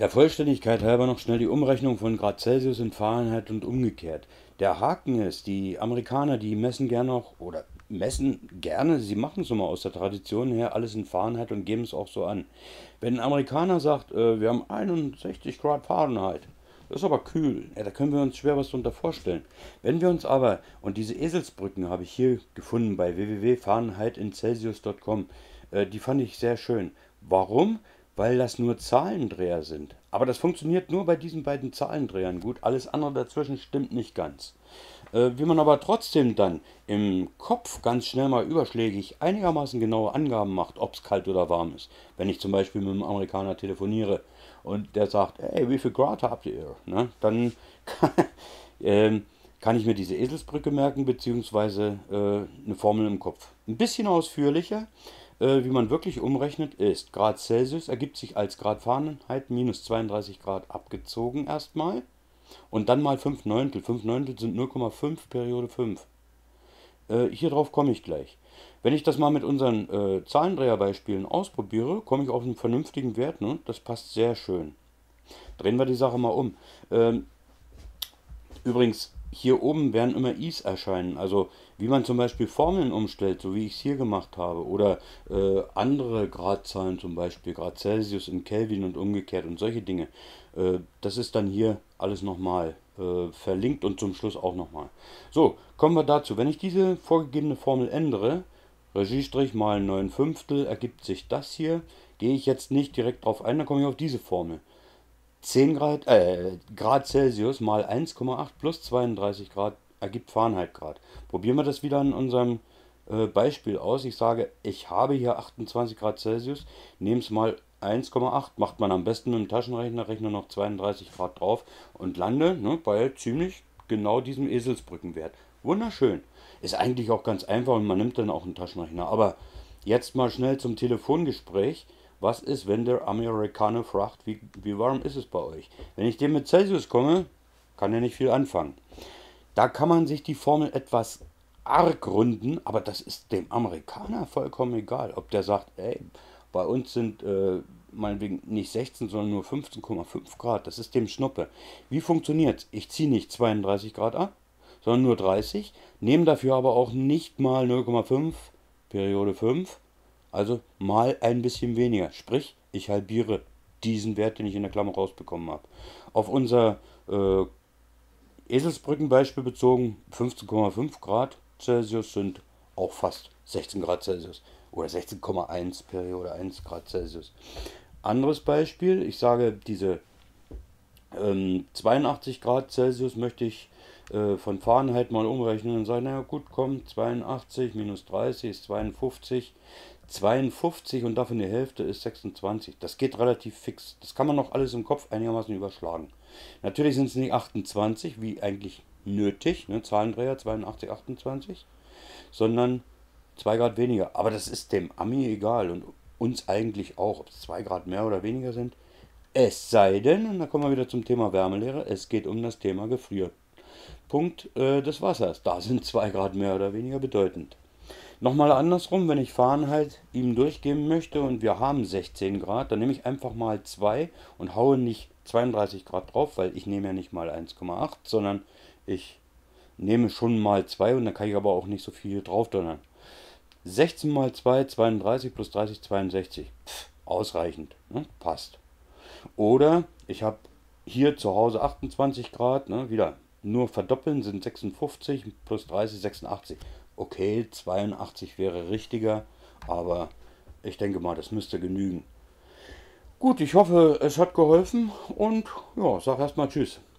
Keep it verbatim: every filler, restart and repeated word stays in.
Der Vollständigkeit halber noch schnell die Umrechnung von Grad Celsius in Fahrenheit und umgekehrt. Der Haken ist, die Amerikaner, die messen gerne auch, oder messen gerne, sie machen es immer aus der Tradition her, alles in Fahrenheit und geben es auch so an. Wenn ein Amerikaner sagt, äh, wir haben einundsechzig Grad Fahrenheit, das ist aber kühl, ja, da können wir uns schwer was darunter vorstellen. Wenn wir uns aber, und diese Eselsbrücken habe ich hier gefunden bei w w w punkt fahrenheit in celsius punkt com, äh, die fand ich sehr schön. Warum? Weil das nur Zahlendreher sind. Aber das funktioniert nur bei diesen beiden Zahlendrehern gut. Alles andere dazwischen stimmt nicht ganz. Äh, wie man aber trotzdem dann im Kopf ganz schnell mal überschlägig einigermaßen genaue Angaben macht, ob es kalt oder warm ist. Wenn ich zum Beispiel mit einem Amerikaner telefoniere und der sagt, hey, wie viel Grad habt ihr? Ne? Dann kann, ähm, kann ich mir diese Eselsbrücke merken, beziehungsweise äh, eine Formel im Kopf. Ein bisschen ausführlicher, äh, wie man wirklich umrechnet, ist Grad Celsius ergibt sich als Grad Fahrenheit minus zweiunddreißig Grad abgezogen erstmal. Und dann mal fünf Neuntel. fünf Neuntel sind null Komma fünf Periode fünf. Äh, hier drauf komme ich gleich. Wenn ich das mal mit unseren äh, Zahlendreherbeispielen ausprobiere, komme ich auf einen vernünftigen Wert. Ne? Das passt sehr schön. Drehen wir die Sache mal um. Ähm, Übrigens, hier oben werden immer I's erscheinen. Also wie man zum Beispiel Formeln umstellt, so wie ich es hier gemacht habe. Oder äh, andere Gradzahlen, zum Beispiel Grad Celsius in Kelvin und umgekehrt und solche Dinge. Äh, das ist dann hier alles nochmal äh, verlinkt und zum Schluss auch nochmal. So, kommen wir dazu. Wenn ich diese vorgegebene Formel ändere, Regiestrich mal neun Fünftel ergibt sich das hier. Gehe ich jetzt nicht direkt drauf ein, dann komme ich auf diese Formel. zehn Grad, äh, Grad Celsius mal eins Komma acht plus zweiunddreißig Grad ergibt Fahrenheit Grad. Probieren wir das wieder in unserem äh, Beispiel aus. Ich sage, ich habe hier achtundzwanzig Grad Celsius, nehme es mal eins Komma acht, macht man am besten mit dem Taschenrechner, rechne noch zweiunddreißig Grad drauf und lande ne, bei ziemlich genau diesem Eselsbrückenwert. Wunderschön. Ist eigentlich auch ganz einfach und man nimmt dann auch einen Taschenrechner. Aber jetzt mal schnell zum Telefongespräch. Was ist, wenn der Amerikaner fragt, wie, wie warm ist es bei euch? Wenn ich dem mit Celsius komme, kann er nicht viel anfangen. Da kann man sich die Formel etwas arg runden, aber das ist dem Amerikaner vollkommen egal. Ob der sagt, ey, bei uns sind äh, meinetwegen nicht sechzehn, sondern nur fünfzehn Komma fünf Grad. Das ist dem Schnuppe. Wie funktioniert's? Ich ziehe nicht zweiunddreißig Grad ab, sondern nur dreißig, nehme dafür aber auch nicht mal null Komma fünf, Periode fünf, also mal ein bisschen weniger. Sprich, ich halbiere diesen Wert, den ich in der Klammer rausbekommen habe. Auf unser äh, Eselsbrückenbeispiel bezogen, fünfzehn Komma fünf Grad Celsius sind auch fast sechzehn Grad Celsius oder sechzehn Komma eins Periode eins Grad Celsius. Anderes Beispiel, ich sage, diese ähm, zweiundachtzig Grad Celsius möchte ich äh, von Fahrenheit mal umrechnen und sagen, naja gut, komm, zweiundachtzig minus dreißig ist zweiundfünfzig. zweiundfünfzig und davon die Hälfte ist sechsundzwanzig. Das geht relativ fix. Das kann man noch alles im Kopf einigermaßen überschlagen. Natürlich sind es nicht achtundzwanzig, wie eigentlich nötig, ne, Zahlendreher zweiundachtzig, achtundzwanzig, sondern zwei Grad weniger. Aber das ist dem Ami egal und uns eigentlich auch, ob es zwei Grad mehr oder weniger sind. Es sei denn, und da kommen wir wieder zum Thema Wärmelehre, es geht um das Thema Gefrierpunkt äh, des Wassers. Da sind zwei Grad mehr oder weniger bedeutend. Nochmal andersrum, wenn ich Fahrenheit ihm durchgeben möchte und wir haben sechzehn Grad, dann nehme ich einfach mal zwei und haue nicht zweiunddreißig Grad drauf, weil ich nehme ja nicht mal eins Komma acht, sondern ich nehme schon mal zwei und dann kann ich aber auch nicht so viel drauf donnern. sechzehn mal zwei, zweiunddreißig plus dreißig, zweiundsechzig. Pff, ausreichend, ne? Passt. Oder ich habe hier zu Hause achtundzwanzig Grad, ne? Wieder nur verdoppeln sind sechsundfünfzig plus dreißig, sechsundachtzig. Okay, zweiundachtzig wäre richtiger, aber ich denke mal, das müsste genügen. Gut, ich hoffe, es hat geholfen und ja, sag erstmal Tschüss.